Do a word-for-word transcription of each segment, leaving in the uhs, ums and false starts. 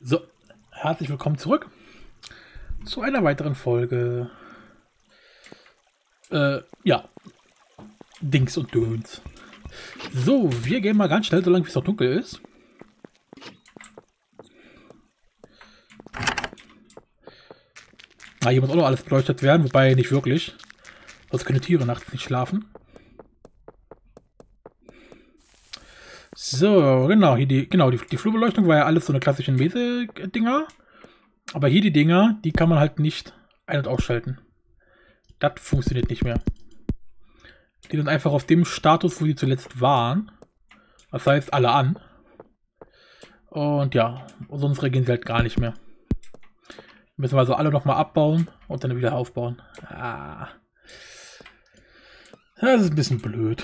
So, herzlich willkommen zurück zu einer weiteren Folge. Äh, ja, Dings und Döns. So, wir gehen mal ganz schnell, solange es noch dunkel ist. Na, hier muss auch noch alles beleuchtet werden, wobei nicht wirklich. Sonst können Tiere nachts nicht schlafen. So, genau, hier die, genau, die, die Flurbeleuchtung war ja alles so eine klassische Mese-Dinger. Aber hier die Dinger, die kann man halt nicht ein- und ausschalten. Das funktioniert nicht mehr. Die sind einfach auf dem Status, wo die zuletzt waren. Das heißt, alle an. Und ja, sonst reagieren sie halt gar nicht mehr. Müssen wir also alle nochmal abbauen und dann wieder aufbauen. Ah. Das ist ein bisschen blöd.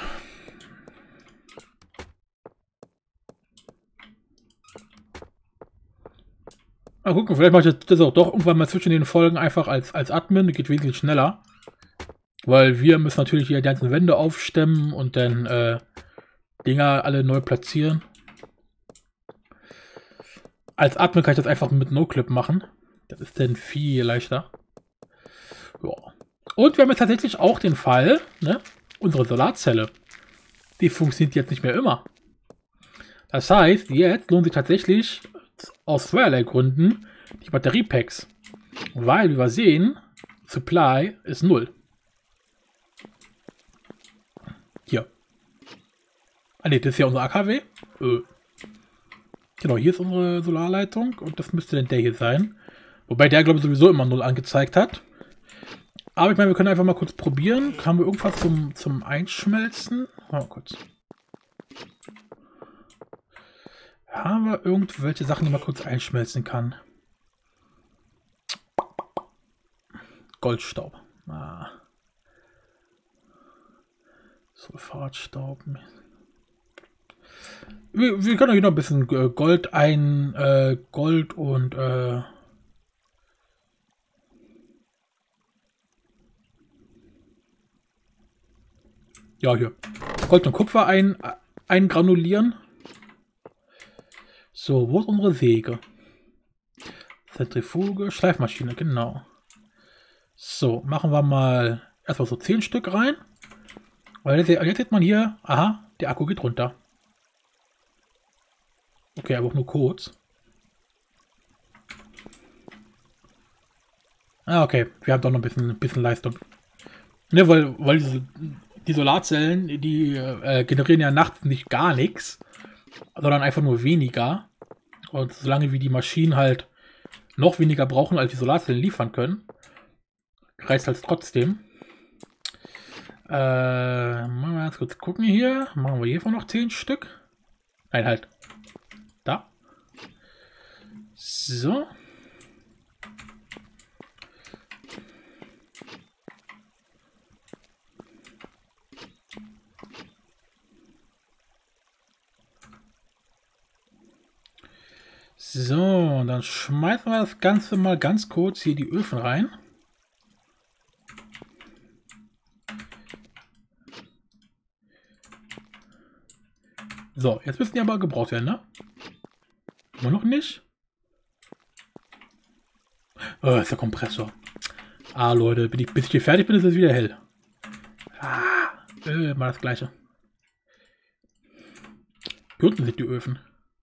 Mal gucken, vielleicht mache ich das auch doch irgendwann mal zwischen den Folgen einfach als, als Admin. Das geht wesentlich schneller. Weil wir müssen natürlich hier die ganzen Wände aufstemmen und dann äh, Dinger alle neu platzieren. Als Admin kann ich das einfach mit No-Clip machen. Das ist dann viel leichter. Ja. Und wir haben jetzt tatsächlich auch den Fall, ne? Unsere Solarzelle. Die funktioniert jetzt nicht mehr immer. Das heißt, jetzt lohnt sich tatsächlich aus zweierlei Gründen die Batteriepacks. Weil, wie wir sehen, Supply ist null. Hier. Ah ne, das ist ja unser A K W. Äh. Genau, hier ist unsere Solarleitung und das müsste dann der hier sein. Wobei der, glaube ich, sowieso immer null angezeigt hat. Aber ich meine, wir können einfach mal kurz probieren. Haben wir irgendwas zum, zum Einschmelzen? Mal kurz. Haben wir irgendwelche Sachen, die man kurz einschmelzen kann? Goldstaub. Ah. Sulfatstaub. Wir, wir können hier noch ein bisschen Gold ein... Äh, Gold und... Äh, ja, hier. Gold und Kupfer ein, eingranulieren. So, wo ist unsere Säge? Zentrifuge, Schleifmaschine, genau. So, machen wir mal erstmal so zehn Stück rein. Weil jetzt, jetzt sieht man hier, aha, der Akku geht runter. Okay, aber auch nur kurz. Ah, okay, wir haben doch noch ein bisschen, ein bisschen Leistung. Ne, weil, weil diese, die Solarzellen, die äh, generieren ja nachts nicht gar nichts, sondern einfach nur weniger. Und solange wie die Maschinen halt noch weniger brauchen, als die Solarzellen liefern können, reicht halt trotzdem. Äh, mal ganz kurz gucken hier. Machen wir hiervon noch zehn Stück. Nein, halt. Da. So. So, dann schmeißen wir das Ganze mal ganz kurz hier die Öfen rein. So, jetzt müssen die aber gebraucht werden, ne? Immer noch nicht? Oh, ist der Kompressor. Ah, Leute, bin ich, bis ich hier fertig bin, ist es wieder hell. Ah, äh, mal das Gleiche. Hier unten sind die Öfen.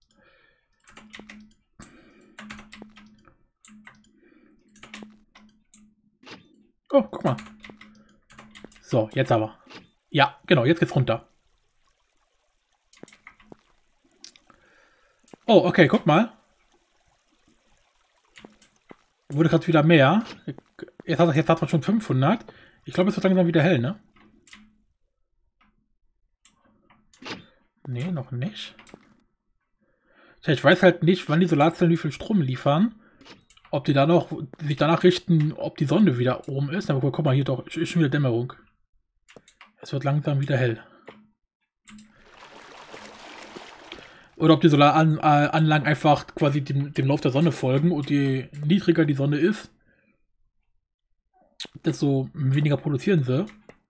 Oh, guck mal. So, jetzt aber. Ja, genau, jetzt geht's runter. Oh, okay, guck mal. Wurde gerade wieder mehr. Jetzt hat, jetzt hat man schon fünfhundert. Ich glaube, es wird langsam wieder hell, ne? Nee, noch nicht. Ich weiß halt nicht, wann die Solarzellen wie viel Strom liefern. Ob die da noch sich danach richten, ob die Sonne wieder oben ist. Aber guck mal, hier doch ist schon wieder Dämmerung. Es wird langsam wieder hell. Oder ob die Solaranlagen einfach quasi dem, dem Lauf der Sonne folgen und je niedriger die Sonne ist, desto weniger produzieren sie.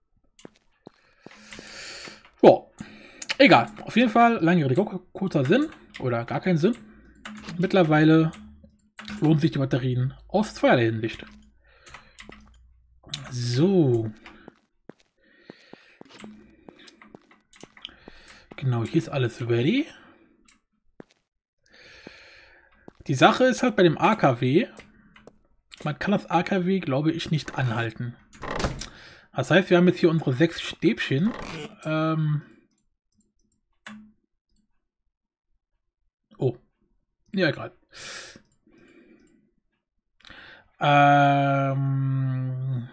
Ja, egal. Auf jeden Fall, lange Rede, kurzer Sinn oder gar keinen Sinn. Mittlerweile lohnen sich die Batterien aus zweierlei Hinsicht. So. Genau, hier ist alles ready. Die Sache ist halt bei dem A K W, man kann das A K W, glaube ich, nicht anhalten. Das heißt, wir haben jetzt hier unsere sechs Stäbchen. Ähm oh. Ja, egal. Ähm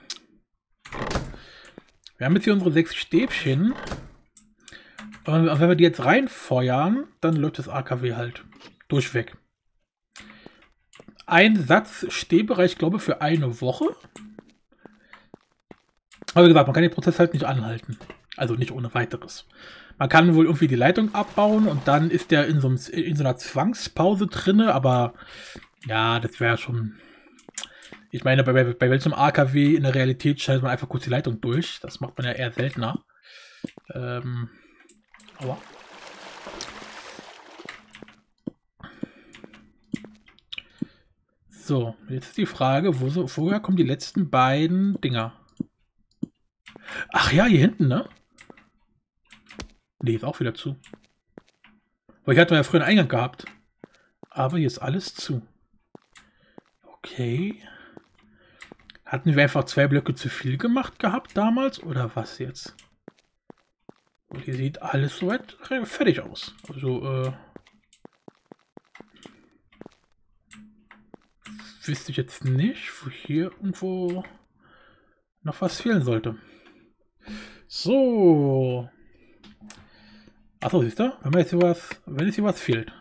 wir haben jetzt hier unsere sechs Stäbchen. Und wenn wir die jetzt reinfeuern, dann läuft das A K W halt durchweg. Ein Satz Stäbe, ich glaube, für eine Woche. Aber wie gesagt, man kann den Prozess halt nicht anhalten. Also nicht ohne weiteres. Man kann wohl irgendwie die Leitung abbauen und dann ist der in so, einem, in so einer Zwangspause drinne, aber ja, das wäre schon... Ich meine, bei, bei welchem A K W in der Realität schaltet man einfach kurz die Leitung durch. Das macht man ja eher seltener. Ähm, aber... So, jetzt ist die Frage, wo so, woher kommen die letzten beiden Dinger? Ach ja, hier hinten, ne? Nee, ist auch wieder zu. Weil ich hatte ja früher einen Eingang gehabt. Aber hier ist alles zu. Okay. Hatten wir einfach zwei Blöcke zu viel gemacht gehabt damals? Oder was jetzt? Und hier sieht alles soweit fertig aus. Also, äh... wüsste ich jetzt nicht, wo hier irgendwo noch was fehlen sollte. So. Achso, siehst du? Wenn jetzt hier was, wenn jetzt hier was fehlt.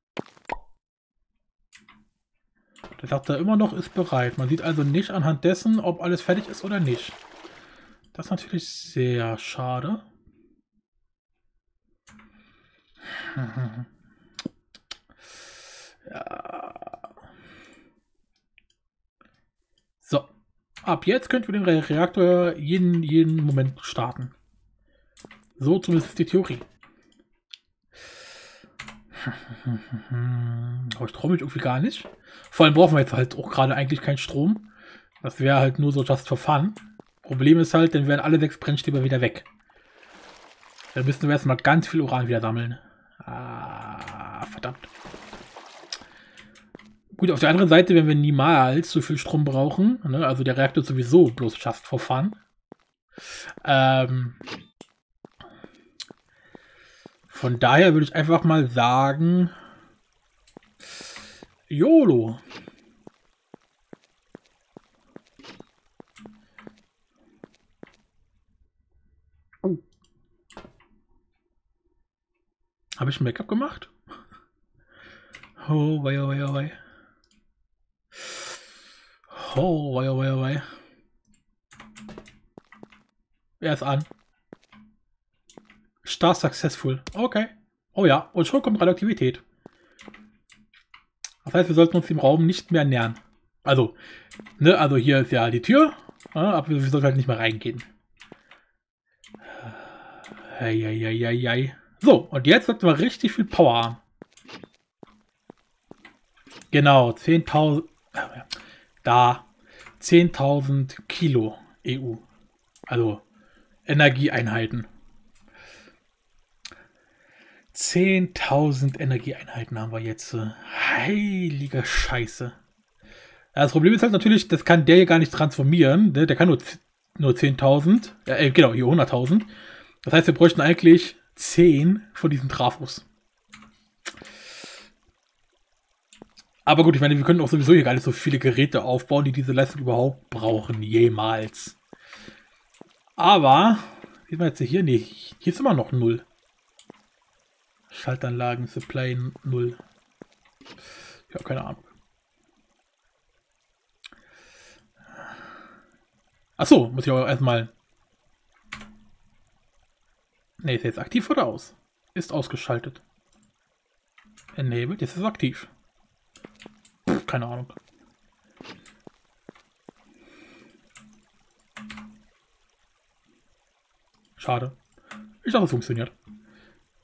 Der sagt da immer noch, ist bereit. Man sieht also nicht anhand dessen, ob alles fertig ist oder nicht. Das ist natürlich sehr schade. Ja. So. Ab jetzt könnt ihr den Re Reaktor jeden, jeden Moment starten. So zumindest die Theorie. Aber ich traue mich irgendwie gar nicht. Vor allem brauchen wir jetzt halt auch gerade eigentlich keinen Strom. Das wäre halt nur so just for fun. Problem ist halt, dann wären alle sechs Brennstäbe wieder weg. Dann müssten wir erstmal ganz viel Uran wieder sammeln. Ah, verdammt. Gut, auf der anderen Seite, wenn wir niemals so viel Strom brauchen, ne, also der Reaktor ist sowieso bloß just for fun. Ähm, von daher würde ich einfach mal sagen, YOLO. Oh. Habe ich ein Backup gemacht? Oh, wei, oh, wei, oh, wei. Oh, wei, oh, wei, oh, wei. Er ist an. Start successful. Okay. Oh ja, und schon kommt Radioaktivität. Das heißt, wir sollten uns dem Raum nicht mehr nähern. Also, ne, also hier ist ja die Tür, aber wir sollten halt nicht mehr reingehen. Eieieiei. So, und jetzt sollten wir richtig viel Power haben. Genau, zehntausend. Da. zehntausend Kilo E U. Also Energieeinheiten. zehntausend Energieeinheiten haben wir jetzt. Heilige Scheiße. Das Problem ist halt natürlich, das kann der hier gar nicht transformieren. Der kann nur, nur zehntausend. Äh, genau, hier hunderttausend. Das heißt, wir bräuchten eigentlich zehn von diesen Trafos. Aber gut, ich meine, wir können auch sowieso hier gar nicht so viele Geräte aufbauen, die diese Leistung überhaupt brauchen. Jemals. Aber, wie war jetzt hier? Nee, hier ist immer noch null. Schaltanlagen, Supply null. Ja, keine Ahnung. Achso, muss ich aber erstmal... Ne, ist jetzt aktiv oder aus? Ist ausgeschaltet. Enabled, jetzt ist es aktiv. Pff, keine Ahnung. Schade. Ich dachte, es funktioniert.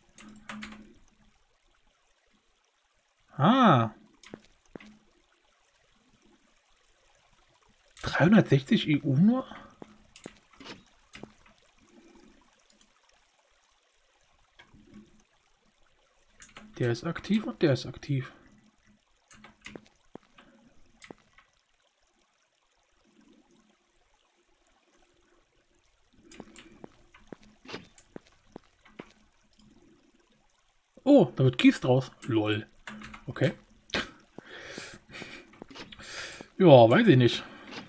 Ah. dreihundertsechzig E U nur? Der ist aktiv und der ist aktiv. Oh, da wird Kies draus. Lol. Okay. Ja, weiß ich nicht.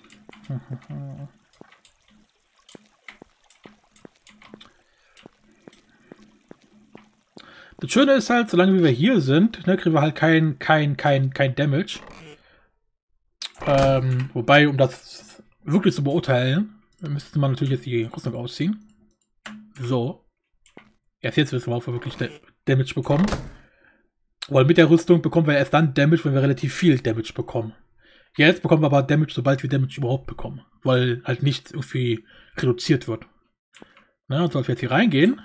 Das Schöne ist halt, solange wir hier sind, ne, kriegen wir halt kein, kein, kein, kein Damage. Ähm, wobei, um das wirklich zu beurteilen, müsste man natürlich jetzt die Rüstung ausziehen. So. Erst jetzt wissen wir, ob wir wirklich Damage bekommen. Weil mit der Rüstung bekommen wir erst dann Damage, wenn wir relativ viel Damage bekommen. Jetzt bekommen wir aber Damage, sobald wir Damage überhaupt bekommen. Weil halt nichts irgendwie reduziert wird. Na, und sobald wir jetzt hier reingehen.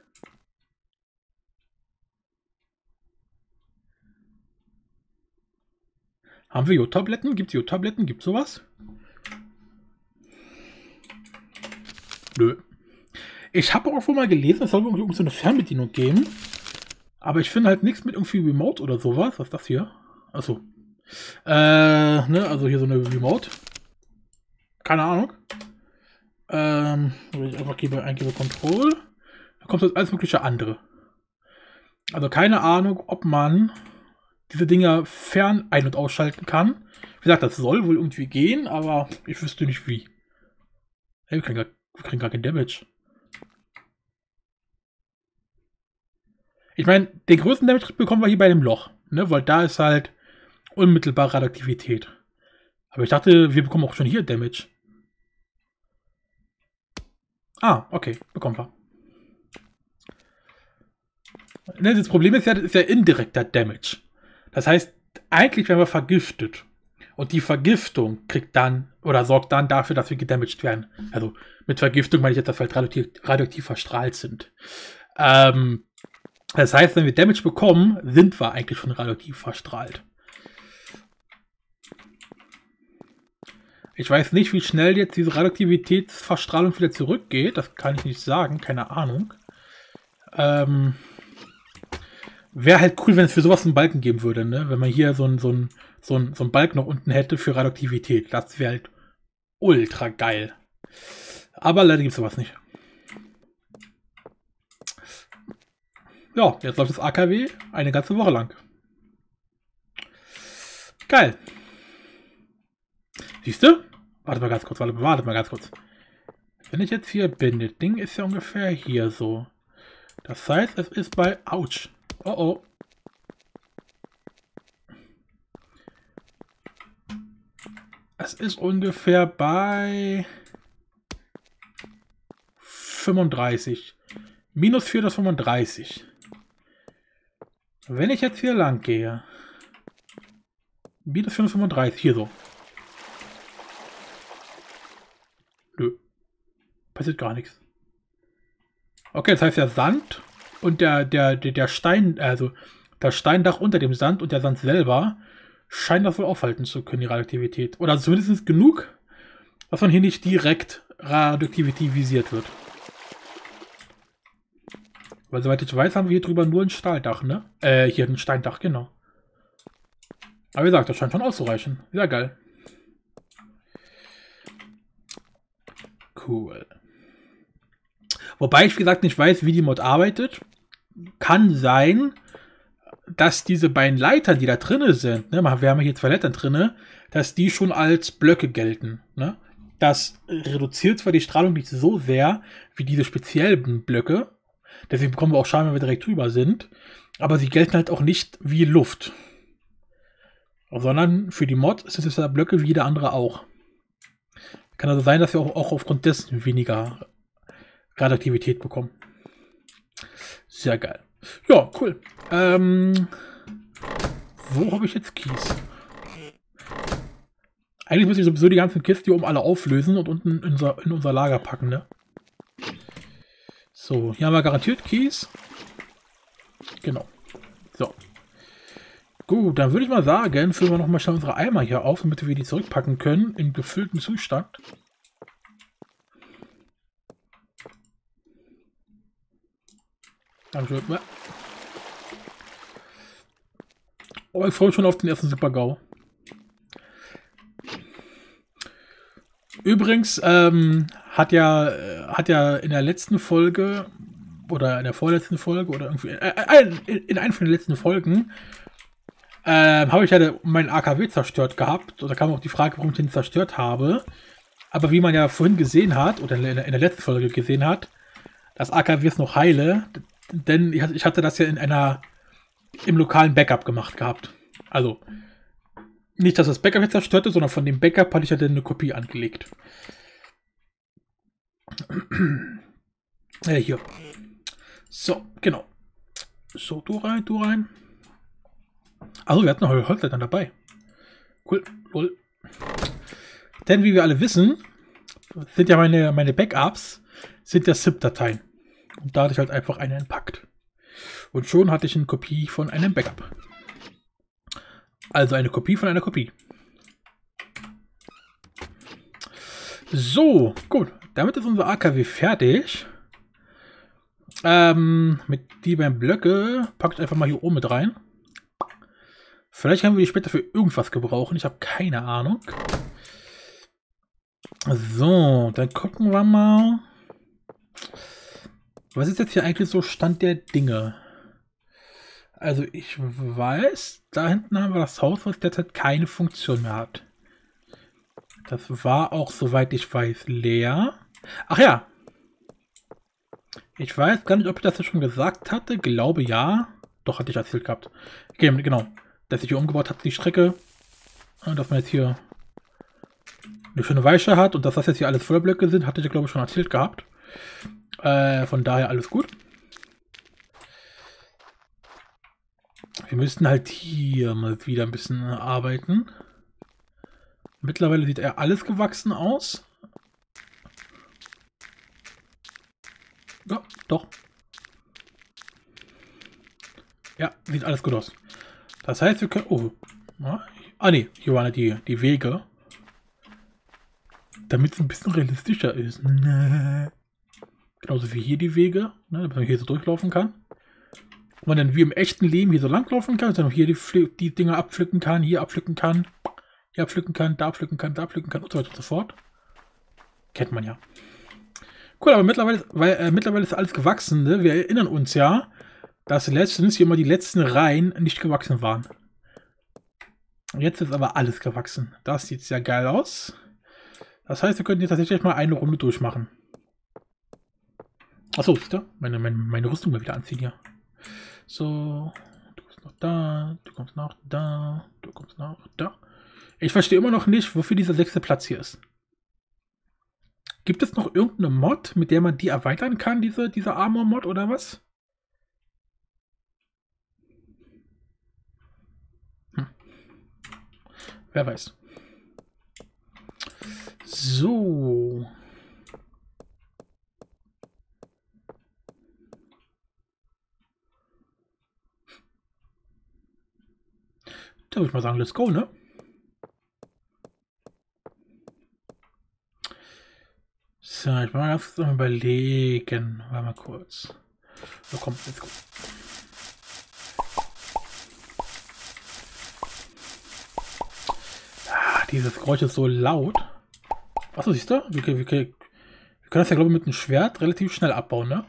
Haben wir Jod-Tabletten? Gibt es Jod-Tabletten? Gibt es sowas? Nö. Ich habe auch irgendwo mal gelesen, es soll irgendwie so eine Fernbedienung geben. Aber ich finde halt nichts mit irgendwie Remote oder sowas. Was ist das hier? Achso. Äh, ne, also hier so eine Remote. Keine Ahnung. Ähm, wenn ich einfach gebe, eingebe Control, da kommt jetzt alles mögliche andere. Also keine Ahnung, ob man diese Dinger fern ein- und ausschalten kann. Wie gesagt, das soll wohl irgendwie gehen, aber ich wüsste nicht wie. Hey, wir kriegen gar, wir kriegen gar kein Damage. Ich meine, den größten Damage bekommen wir hier bei dem Loch, ne? Weil da ist halt unmittelbare Radioaktivität. Aber ich dachte, wir bekommen auch schon hier Damage. Ah, okay, bekommen wir. Ne, das Problem ist ja, das ist ja indirekter Damage. Das heißt, eigentlich werden wir vergiftet. Und die Vergiftung kriegt dann, oder sorgt dann dafür, dass wir gedamaged werden. Also mit Vergiftung meine ich jetzt, dass wir halt radioaktiv, radioaktiv verstrahlt sind. Ähm, das heißt, wenn wir Damage bekommen, sind wir eigentlich schon radioaktiv verstrahlt. Ich weiß nicht, wie schnell jetzt diese Radioaktivitätsverstrahlung wieder zurückgeht. Das kann ich nicht sagen, keine Ahnung. Ähm, Wäre halt cool, wenn es für sowas einen Balken geben würde, ne? Wenn man hier so einen so ein, so ein, so ein Balken noch unten hätte für Radioaktivität. Das wäre halt ultra geil. Aber leider gibt es sowas nicht. Ja, jetzt läuft das A K W eine ganze Woche lang. Geil. Siehst du? Warte mal ganz kurz, warte, warte mal ganz kurz. Wenn ich jetzt hier bin, das Ding ist ja ungefähr hier so. Das heißt, es ist bei... Autsch. Oh oh. Es ist ungefähr bei... fünfunddreißig. Minus vier das fünfunddreißig. Wenn ich jetzt hier lang gehe... Minus fünfunddreißig, hier so. Nö. Passiert gar nichts. Okay, das heißt der Sand und der, der, der, der Stein, also das Steindach unter dem Sand und der Sand selber scheinen das wohl aufhalten zu können, die Radioaktivität. Oder zumindest genug, dass man hier nicht direkt radioaktivisiert wird. Weil soweit ich weiß, haben wir hier drüber nur ein Stahldach, ne? Äh, hier ein Steindach, genau. Aber wie gesagt, das scheint schon auszureichen. Sehr geil. Cool. Wobei ich, wie gesagt, nicht weiß, wie die Mod arbeitet. Kann sein, dass diese beiden Leitern, die da drin sind, ne, wir haben hier zwei Leitern drin, dass die schon als Blöcke gelten. Ne? Das reduziert zwar die Strahlung nicht so sehr wie diese speziellen Blöcke. Deswegen bekommen wir auch Schaden, wenn wir direkt drüber sind. Aber sie gelten halt auch nicht wie Luft. Sondern für die Mod sind es ja Blöcke wie jeder andere auch. Kann also sein, dass wir auch, auch aufgrund dessen weniger Radioaktivität bekommen. Sehr geil. Ja, cool. Ähm, wo habe ich jetzt Kies? Eigentlich muss ich sowieso die ganzen Kisten hier oben alle auflösen und unten in unser, in unser Lager packen, ne? So, hier haben wir garantiert Kies. Genau. So. Gut, dann würde ich mal sagen, füllen wir noch mal schnell unsere Eimer hier auf, damit wir die zurückpacken können, in gefüllten Zustand. Dankeschön. Oh, ich freue mich schon auf den ersten Super-GAU. Übrigens, ähm, hat ja, äh, hat ja in der letzten Folge, oder in der vorletzten Folge, oder irgendwie, äh, in, in einer von den letzten Folgen, äh, habe ich ja meinen A K W zerstört gehabt. Oder kam auch die Frage, warum ich den zerstört habe. Aber wie man ja vorhin gesehen hat, oder in der, in der letzten Folge gesehen hat, das A K W ist noch heile, denn ich hatte das ja in einer, im lokalen Backup gemacht gehabt. Also, nicht, dass das Backup jetzt zerstört ist, sondern von dem Backup hatte ich ja dann eine Kopie angelegt. äh, hier. So, genau. So, du rein, du rein. Also, wir hatten noch Holz dann dabei. Cool, cool. Denn wie wir alle wissen, sind ja meine, meine Backups, sind ja ZIP-Dateien. Und da hatte ich halt einfach eine entpackt. Und schon hatte ich eine Kopie von einem Backup. Also eine Kopie von einer Kopie. So, gut. Damit ist unser A K W fertig. Ähm, mit die beiden Blöcke packe ich einfach mal hier oben mit rein. Vielleicht können wir die später für irgendwas gebrauchen. Ich habe keine Ahnung. So, dann gucken wir mal. Was ist jetzt hier eigentlich so Stand der Dinge? Also ich weiß, da hinten haben wir das Haus, was derzeit keine Funktion mehr hat. Das war auch, soweit ich weiß, leer. Ach ja. Ich weiß gar nicht, ob ich das schon gesagt hatte. Glaube ja. Doch, hatte ich erzählt gehabt. Okay, genau. Dass ich hier umgebaut habe, die Strecke. Und dass man jetzt hier eine schöne Weiche hat. Und dass das jetzt hier alles Vollblöcke sind, hatte ich, glaube ich, schon erzählt gehabt. Äh, von daher alles gut. Wir müssten halt hier mal wieder ein bisschen arbeiten. Mittlerweile sieht er alles gewachsen aus. Ja, doch. Ja, sieht alles gut aus. Das heißt, wir können... Oh. Ah, ne. Hier waren die, die Wege. Damit es ein bisschen realistischer ist. Genauso wie hier die Wege. Ne, damit man hier so durchlaufen kann. Und man dann wie im echten Leben hier so langlaufen kann, dann hier die, die Dinger abpflücken kann, hier abpflücken kann, hier abpflücken kann, da abpflücken kann, da abpflücken kann und so weiter und so fort. Kennt man ja. Cool, aber mittlerweile, weil, äh, mittlerweile ist alles gewachsen. Ne? Wir erinnern uns ja, dass letztens hier immer die letzten Reihen nicht gewachsen waren. Jetzt ist aber alles gewachsen. Das sieht sehr geil aus. Das heißt, wir können jetzt tatsächlich mal eine Runde durchmachen. Achso, ist da? Meine, meine, meine Rüstung mal wieder anziehen hier. So, du kommst noch da, du kommst noch da, du kommst noch da. Ich verstehe immer noch nicht, wofür dieser sechste Platz hier ist. Gibt es noch irgendeine Mod, mit der man die erweitern kann, diese, diese Armor-Mod oder was? Hm. Wer weiß. So. Da würde ich mal sagen, let's go, ne? So, ich mal ganz kurz überlegen. Warte mal kurz. So, komm, let's go. Ah, dieses Geräusch ist so laut. Achso, siehst du? Wir, wir, wir können das ja, glaube ich, mit einem Schwert relativ schnell abbauen, ne?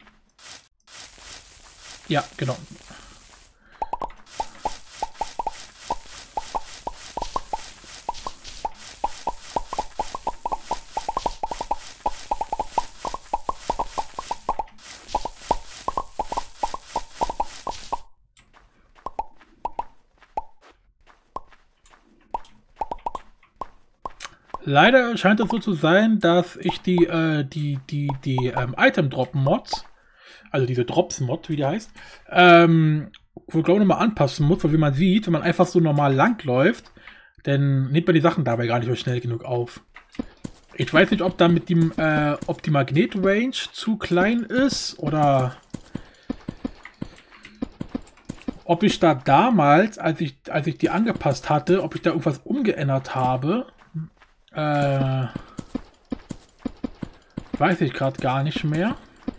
Ja, genau. Leider scheint es so zu sein, dass ich die, äh, die, die, die ähm, Item-Drop-Mods, also diese Drops-Mod, wie die heißt, ähm, wohl glaube ich nochmal anpassen muss, weil wie man sieht, wenn man einfach so normal langläuft, dann nimmt man die Sachen dabei gar nicht mehr schnell genug auf. Ich weiß nicht, ob da mit dem, äh, ob die Magnet-Range zu klein ist oder ob ich da damals, als ich, als ich die angepasst hatte, ob ich da irgendwas umgeändert habe. Äh, weiß ich gerade gar nicht mehr.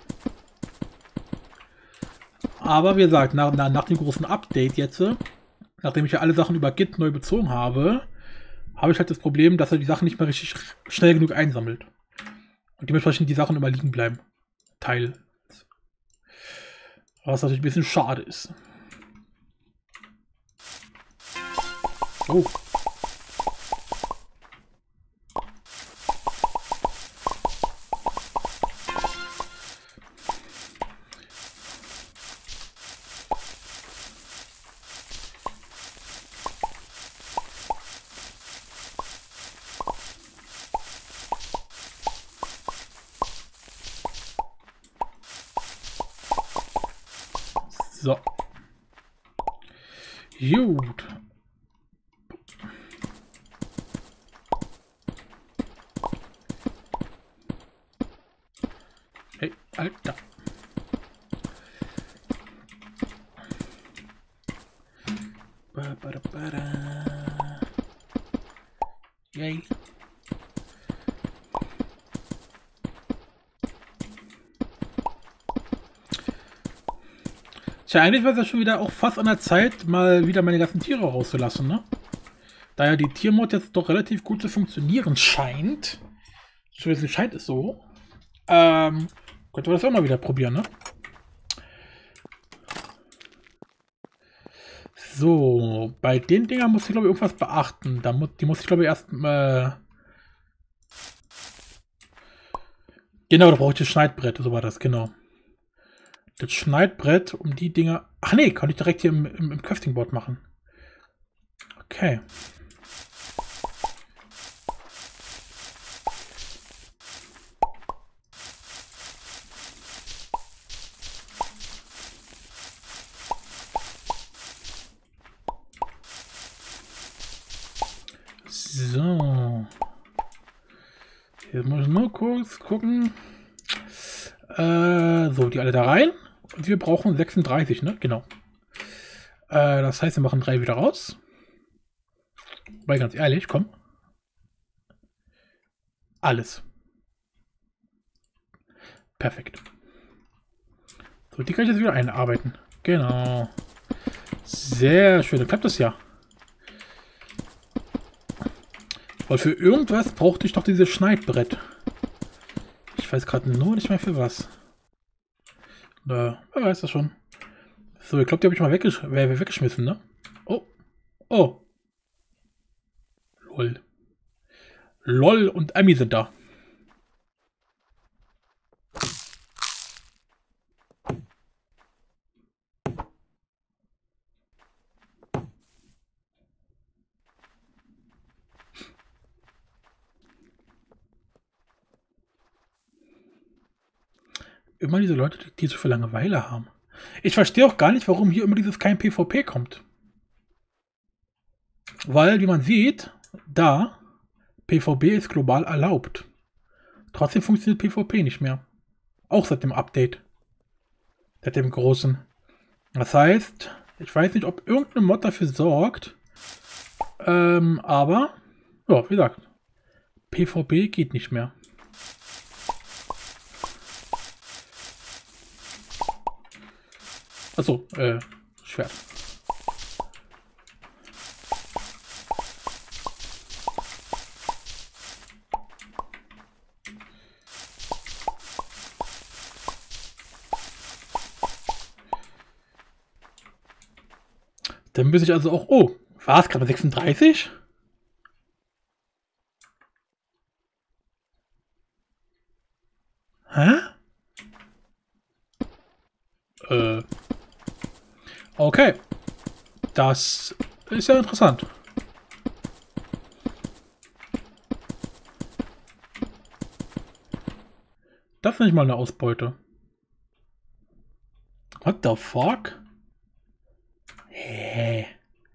Aber wie gesagt, nach, nach, nach dem großen Update jetzt, nachdem ich ja alle Sachen über Git neu bezogen habe, habe ich halt das Problem, dass er die Sachen nicht mehr richtig schnell genug einsammelt. Und dementsprechend die Sachen immer liegen bleiben. Teil. Was natürlich ein bisschen schade ist. Oh. So. Gut. Hey, Alter. Ba, ba, da, ba, da. Yay. Tja, eigentlich war es ja schon wieder auch fast an der Zeit, mal wieder meine ganzen Tiere rauszulassen, ne? Da ja die Tiermod jetzt doch relativ gut zu funktionieren scheint, zumindest scheint es so, ähm, könnte man das auch mal wieder probieren, ne? So, bei den Dingern muss ich, glaube ich, irgendwas beachten. Da mu die muss ich, glaube ich, erst äh genau, da brauche ich das Schneidbrett, so war das, genau. Das Schneidbrett, um die Dinger... Ach nee, kann ich direkt hier im, im, im Crafting-Board machen. Okay. So. Jetzt muss ich nur kurz gucken. Äh, so, die alle da rein. Und wir brauchen sechsunddreißig, ne? Genau. Äh, das heißt, wir machen drei wieder raus. Wobei, ganz ehrlich, komm. Alles. Perfekt. So, die kann ich jetzt wieder einarbeiten. Genau. Sehr schön, dann klappt das ja. Weil für irgendwas brauchte ich doch dieses Schneidbrett. Ich weiß gerade nur nicht mehr für was. Na, wer weiß das schon. So, ich glaube, die habe ich mal weggesch weggeschmissen, ne? Oh. Oh. Lol. Lol und Ami sind da. Immer diese Leute, die, die so viel Langeweile haben. Ich verstehe auch gar nicht, warum hier immer dieses kein PvP kommt. Weil, wie man sieht, da PvP ist global erlaubt. Trotzdem funktioniert PvP nicht mehr. Auch seit dem Update. Seit dem großen. Das heißt, ich weiß nicht, ob irgendein Mod dafür sorgt. Ähm, aber, ja, wie gesagt, PvP geht nicht mehr. Achso, äh, Schwert. Dann muss ich also auch... Oh, war es gerade sechsunddreißig? Hä? Äh... Okay. Das ist ja interessant. Das ist nicht mal eine Ausbeute. What the fuck? Hä?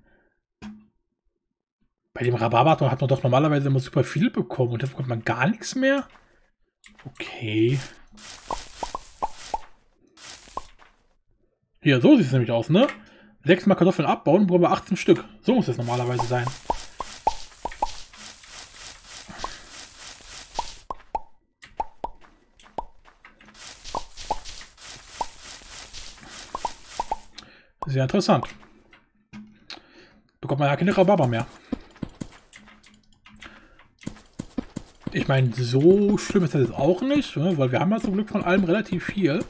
Bei dem Rhabarber hat man doch normalerweise immer super viel bekommen und jetzt bekommt man gar nichts mehr? Okay. Hier, so sieht es nämlich aus, ne? sechs Mal Kartoffeln abbauen, brauchen wir achtzehn Stück. So muss es normalerweise sein. Sehr interessant. Bekommt man ja keine Rhabarber mehr. Ich meine, so schlimm ist das jetzt auch nicht, ne? Weil wir haben ja zum Glück von allem relativ viel.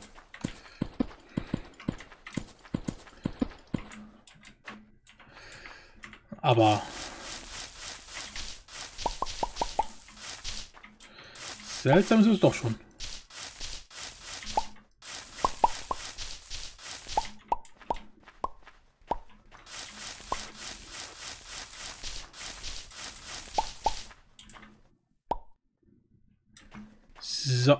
Aber seltsam ist es doch schon. So.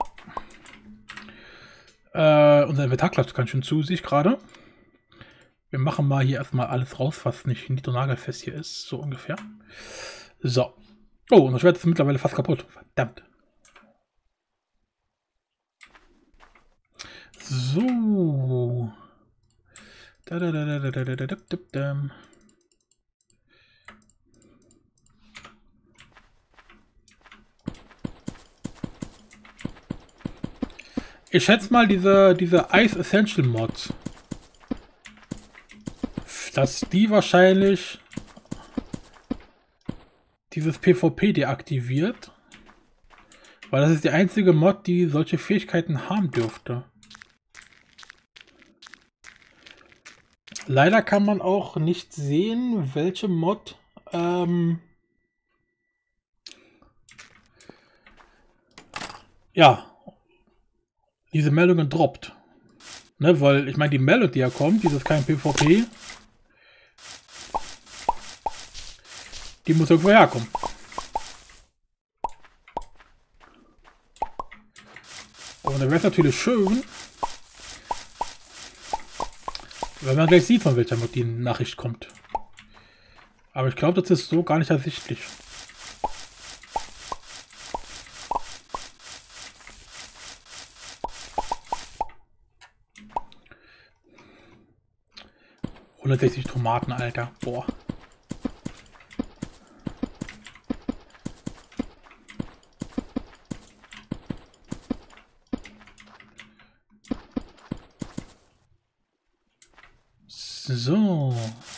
Äh, unser Inventar klappt ganz schön zu, sehe ich gerade. Wir machen mal hier erstmal alles raus, was nicht nitronagelfest hier ist, so ungefähr. So. Oh, unser Schwert ist mittlerweile fast kaputt. Verdammt. So. Da, da, da, da, da, da, da, da, da, da. Ich schätze mal, diese, diese Ice Essential Mods, dass die wahrscheinlich dieses PvP deaktiviert. Weil das ist die einzige Mod, die solche Fähigkeiten haben dürfte. Leider kann man auch nicht sehen, welche Mod ähm, ja, diese Meldungen droppt. Ne, weil ich meine, die Meldung, die ja kommt, dieses kein PvP, die muss irgendwo herkommen. Und dann wäre es natürlich schön, wenn man gleich sieht, von welcher Mod die Nachricht kommt. Aber ich glaube, das ist so gar nicht ersichtlich. hundertsechzig Tomaten, Alter. Boah. So.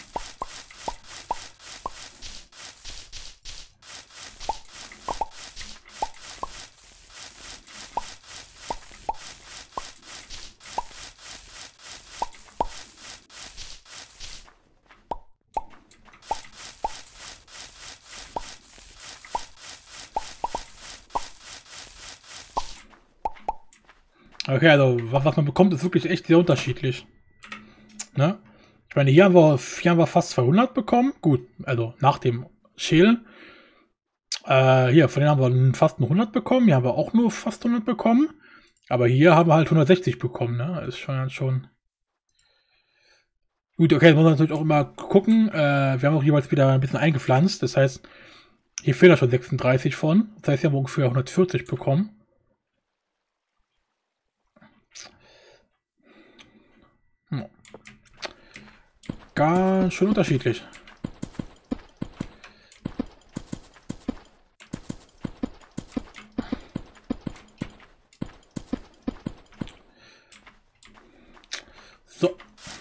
Okay, also was, was man bekommt, ist wirklich echt sehr unterschiedlich. Ne? Ich meine, hier haben, wir, hier haben wir fast zweihundert bekommen. Gut, also nach dem Schälen. Äh, hier, von denen haben wir fast nur hundert bekommen. Hier haben wir auch nur fast hundert bekommen. Aber hier haben wir halt hundertsechzig bekommen. Ne? Das ist schon, schon... Gut, okay, jetzt muss man natürlich auch immer gucken. Äh, wir haben auch jeweils wieder ein bisschen eingepflanzt. Das heißt, hier fehlen ja schon sechsunddreißig von. Das heißt, wir haben ungefähr hundertvierzig bekommen. Hm. Ganz schön unterschiedlich. So.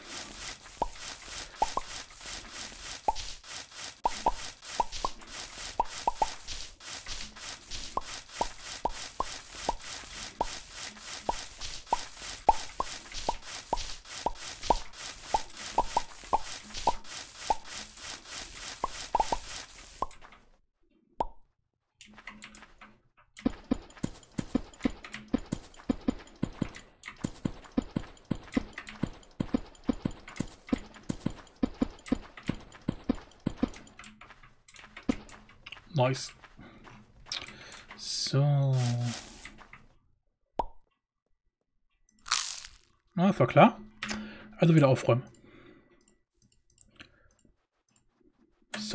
Nice. So. Na, das war klar. Also wieder aufräumen. So.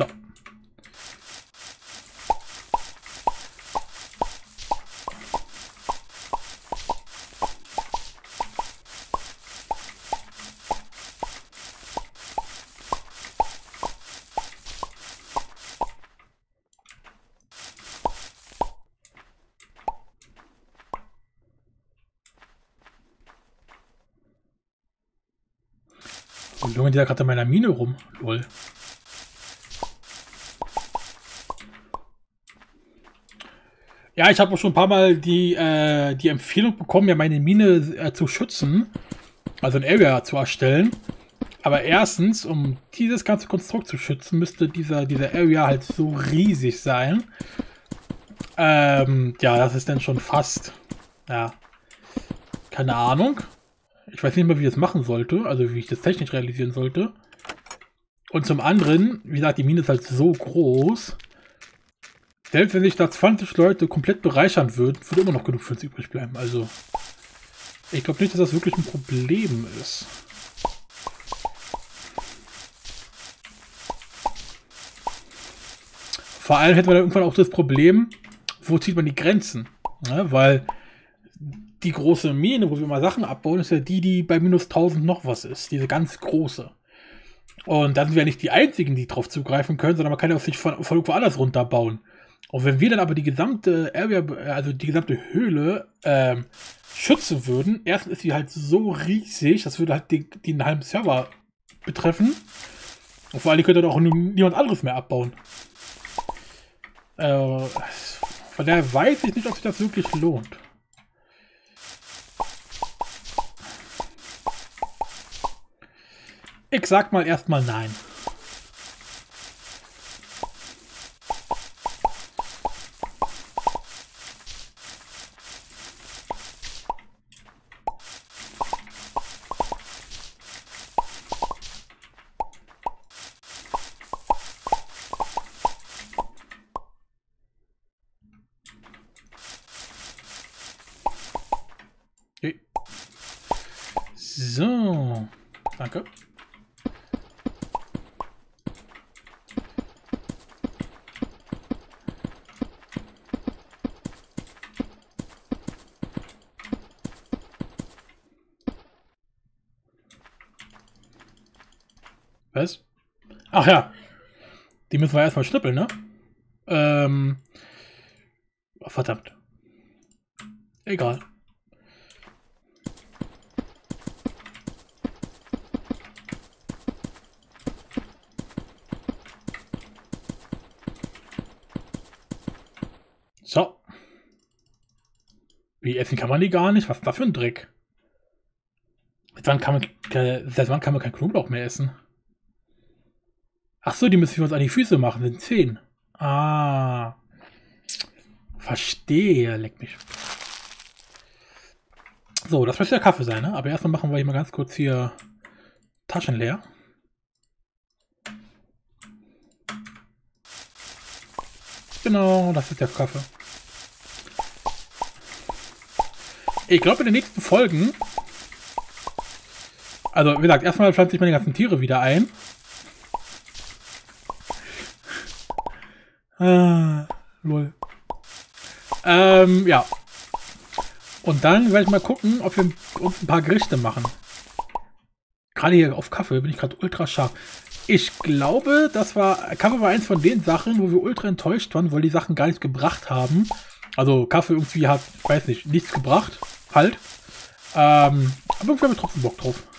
Junge, die da gerade in meiner Mine rum. Lol. Ja, ich habe auch schon ein paar Mal die, äh, die Empfehlung bekommen, ja meine Mine äh, zu schützen. Also ein Area zu erstellen. Aber erstens, um dieses ganze Konstrukt zu schützen, müsste dieser, dieser Area halt so riesig sein. Ähm, ja, das ist dann schon fast, ja, keine Ahnung. Ich weiß nicht mehr, wie ich das machen sollte, also wie ich das technisch realisieren sollte. Und zum anderen, wie gesagt, die Mine ist halt so groß. Selbst wenn sich da zwanzig Leute komplett bereichern würden, würde immer noch genug für uns übrig bleiben. Also, ich glaube nicht, dass das wirklich ein Problem ist. Vor allem hätten wir dann irgendwann auch das Problem, wo zieht man die Grenzen? Ja, weil die große Mine, wo wir mal Sachen abbauen, ist ja die, die bei minus tausend noch was ist. Diese ganz große. Und da sind wir ja nicht die Einzigen, die drauf zugreifen können, sondern man kann ja auch sich von, von irgendwo anders runterbauen. Und wenn wir dann aber die gesamte Area, also die gesamte Höhle ähm, schützen würden, erstens ist sie halt so riesig, das würde halt den, den halben Server betreffen. Und vor allem könnte dann auch niemand anderes mehr abbauen. Äh, von daher weiß ich nicht, ob sich das wirklich lohnt. Ich sag mal erstmal nein. Okay. So, danke. Was? Ach ja. Die müssen wir erstmal schnippeln, ne? Ähm. Oh, verdammt. Egal. So. Wie essen kann man die gar nicht? Was ist das für ein Dreck? Seit wann kann man, äh, seit wann kann man kein Knoblauch mehr essen? Ach so, die müssen wir uns an die Füße machen, sind zehn. Ah. Verstehe, leck mich. So, das müsste der Kaffee sein, ne? Aber erstmal machen wir hier mal ganz kurz hier Taschen leer. Genau, das ist der Kaffee. Ich glaube, in den nächsten Folgen... Also, wie gesagt, erstmal pflanze ich meine ganzen Tiere wieder ein. Ah, lol. Ähm, ja. Und dann werde ich mal gucken, ob wir uns ein paar Gerichte machen. Gerade hier auf Kaffee bin ich gerade ultra scharf. Ich glaube, das war Kaffee war eins von den Sachen, wo wir ultra enttäuscht waren, weil die Sachen gar nichts gebracht haben. Also Kaffee irgendwie hat, weiß nicht, nichts gebracht. Halt. Ähm, aber irgendwie habe ich trotzdem Bock drauf.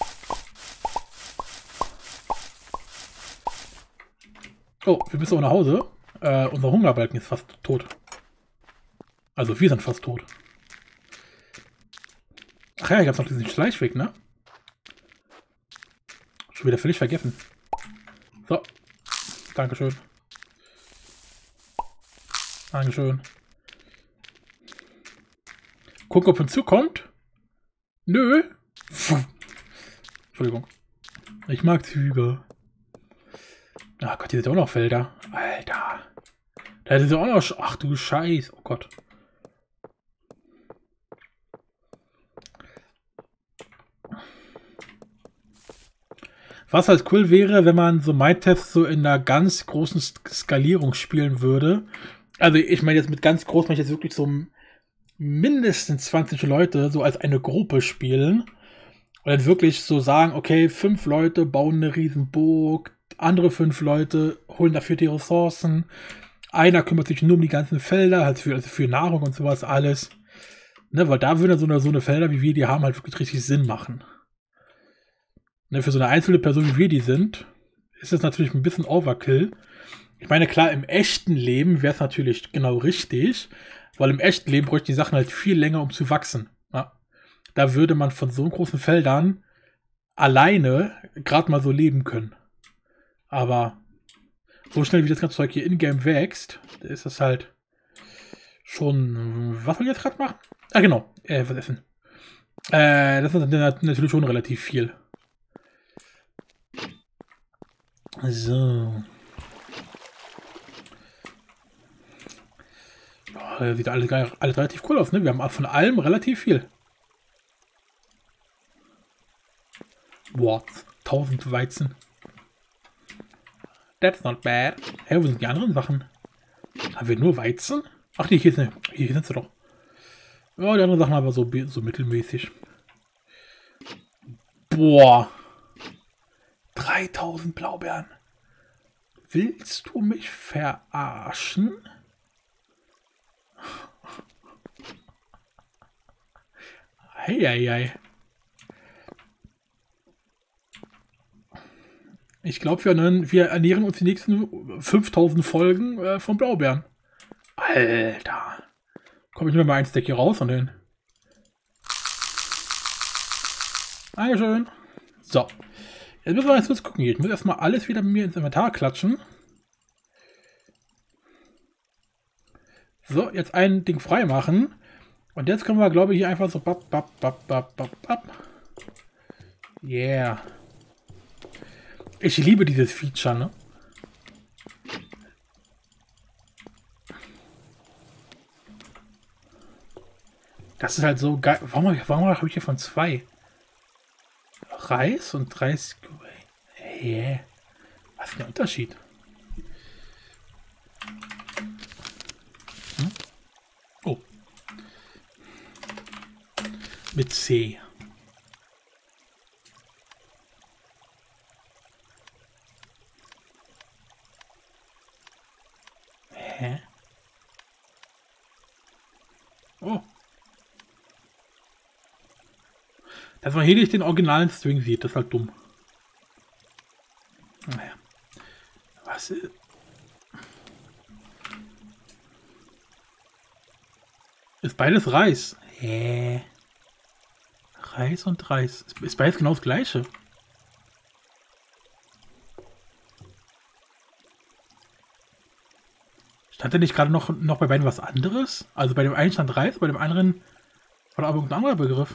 Oh, wir müssen auch nach Hause. Äh, unser Hungerbalken ist fast tot. Also wir sind fast tot. Ach ja, ich hab's noch diesen Schleichweg, ne? Schon wieder völlig vergessen. So. Dankeschön. Dankeschön. Gucken, ob uns zukommt. Nö. Puh. Entschuldigung. Ich mag Züge. Ach Gott, hier sind auch noch Felder. Alter. Da sind auch noch... Ach du Scheiß. Oh Gott. Was halt cool wäre, wenn man so Mindtests so in einer ganz großen Skalierung spielen würde. Also ich meine jetzt mit ganz groß, meine ich jetzt wirklich so mindestens zwanzig Leute so als eine Gruppe spielen. Und dann wirklich so sagen, okay, fünf Leute bauen eine riesen Burg, andere fünf Leute holen dafür die Ressourcen. Einer kümmert sich nur um die ganzen Felder, halt für, also für Nahrung und sowas alles. Ne, weil da würden so eine, so eine Felder, wie wir die haben, halt wirklich richtig Sinn machen. Ne, für so eine einzelne Person, wie wir die sind, ist das natürlich ein bisschen Overkill. Ich meine, klar, im echten Leben wäre es natürlich genau richtig, weil im echten Leben bräuchten die Sachen halt viel länger, um zu wachsen. Ja. Da würde man von so großen Feldern alleine gerade mal so leben können. Aber so schnell wie das ganze Zeug hier in-game wächst, ist das halt schon... Was wollen wir jetzt gerade machen? Ah, genau. Äh, was essen. Äh, das ist natürlich schon relativ viel. So. Oh, sieht alles, alles relativ cool aus, ne? Wir haben von allem relativ viel. Boah, tausend Weizen. That's not bad. Hä, wo sind die anderen Sachen? Haben wir nur Weizen? Ach nee, hier, ist ne, hier sind sie doch. Ja, die anderen Sachen aber so, so mittelmäßig. Boah. dreitausend Blaubeeren. Willst du mich verarschen? Heieiei. Ich glaube, wir, wir ernähren uns die nächsten fünftausend Folgen äh, von Blaubeeren. Alter. Komme ich mir mal ein Stack hier raus und den. Dankeschön. So. Jetzt müssen wir jetzt kurz gucken. Ich muss erstmal alles wieder bei mir ins Inventar klatschen. So, jetzt ein Ding frei machen. Und jetzt können wir, glaube ich, hier einfach so. Bap, bap, bap, bap, bap, bap. Yeah. Ich liebe dieses Feature, ne? Das ist halt so geil. Warum, warum habe ich hier von zwei? Reis und Reis. Hä? Was ist der Unterschied? Hm? Oh. Mit C. Hä? Oh. Dass man hier nicht den originalen String sieht, das ist halt dumm. Naja. Was ist... Ist beides Reis. Hä? Reis und Reis. Ist, ist beides genau das gleiche. Stand da nicht gerade noch, noch bei beiden was anderes? Also bei dem einen stand Reis, bei dem anderen war da aber irgendein anderer Begriff.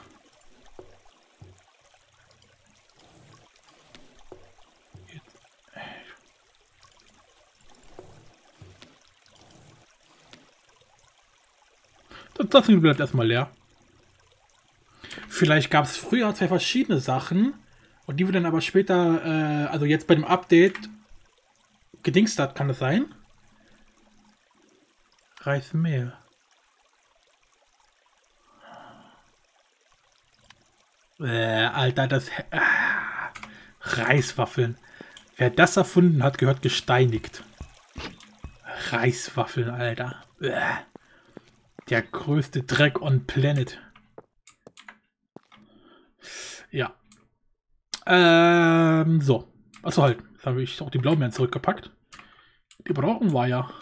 Das, das bleibt erstmal leer. Vielleicht gab es früher zwei verschiedene Sachen und die wir dann aber später, äh, also jetzt bei dem Update gedingst hat, kann das sein? Reismehl. Äh, Alter, das... Äh, Reiswaffeln. Wer das erfunden hat, gehört gesteinigt. Reiswaffeln, Alter. Äh, der größte Dreck on Planet. Ja. Ähm, so. Achso, halt. Jetzt habe ich auch die Blaubeeren zurückgepackt. Die brauchen wir ja.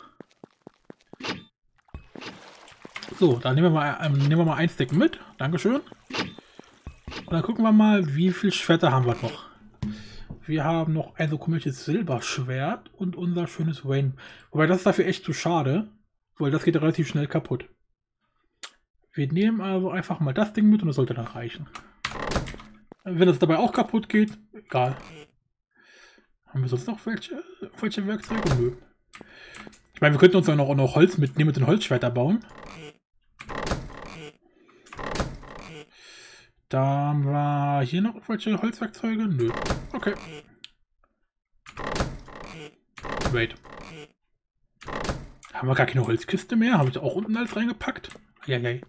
So, dann nehmen wir mal, ähm, nehmen wir mal ein Stack mit. Dankeschön. Und dann gucken wir mal, wie viel Schwerter haben wir noch. Wir haben noch ein so komisches Silberschwert und unser schönes Wayne. Wobei, das ist dafür echt zu schade, weil das geht relativ schnell kaputt. Wir nehmen also einfach mal das Ding mit und das sollte dann reichen. Wenn es dabei auch kaputt geht, egal. Haben wir sonst noch welche, welche Werkzeuge? Nö. Ich meine, wir könnten uns auch noch, auch noch Holz mitnehmen und den Holzschwerter bauen. Da haben wir hier noch welche Holzwerkzeuge? Nö. Okay. Wait. Haben wir gar keine Holzkiste mehr? Habe ich auch unten alles reingepackt? Eieiei.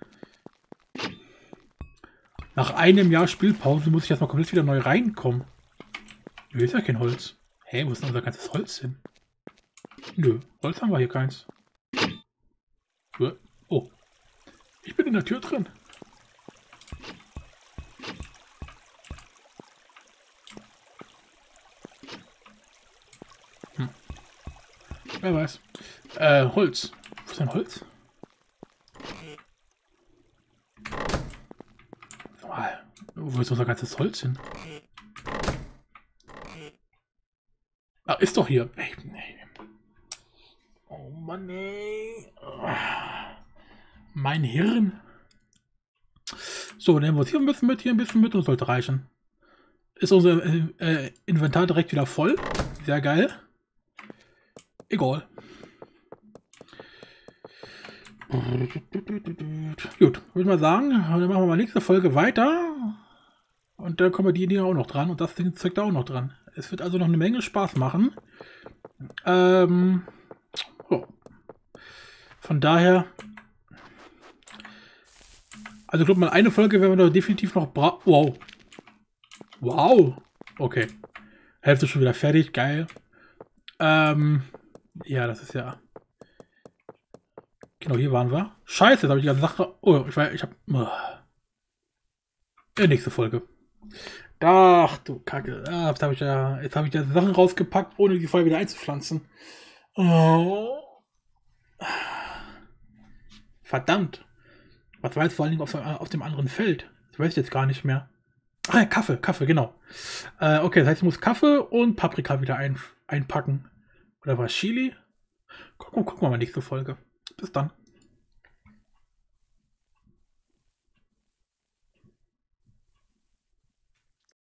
Nach einem Jahr Spielpause muss ich erstmal komplett wieder neu reinkommen. Nö, ist ja kein Holz. Hä, hey, wo ist denn unser ganzes Holz hin? Nö, Holz haben wir hier keins. Oh. Ich bin in der Tür drin. Wer weiß. Äh, Holz. Wo ist denn Holz? Wo ist unser ganzes Holz hin? Ah, ist doch hier. Ey, nee. Oh Mann, ey. Mein Hirn. So, nehmen wir uns hier ein bisschen mit, hier ein bisschen mit und sollte reichen. Ist unser äh, Inventar direkt wieder voll. Sehr geil. Egal. Gut, würde ich mal sagen, dann machen wir mal nächste Folge weiter. Und dann kommen wir die Dinger auch noch dran und das Ding zeigt auch noch dran. Es wird also noch eine Menge Spaß machen. Ähm, oh. Von daher, also ich glaube mal eine Folge werden wir doch definitiv noch bra... Wow. Wow. Okay. Hälfte schon wieder fertig, geil. Ähm, ja, das ist ja... Genau, hier waren wir. Scheiße, jetzt habe ich die ganze Sache... Oh, ich war... Ich habe... Oh. Ja, nächste Folge. Ach du Kacke. Ah, jetzt habe ich ja... Jetzt habe ich ja Sachen rausgepackt, ohne die Folge wieder einzupflanzen. Oh. Verdammt. Was war jetzt vor allen Dingen auf, auf dem anderen Feld? Das weiß ich jetzt gar nicht mehr. Ah, ja, Kaffee, Kaffee, genau. Äh, okay, das heißt, ich muss Kaffee und Paprika wieder ein, einpacken. Oder war es Chili? Gucken, gucken wir mal nächste Folge. Bis dann.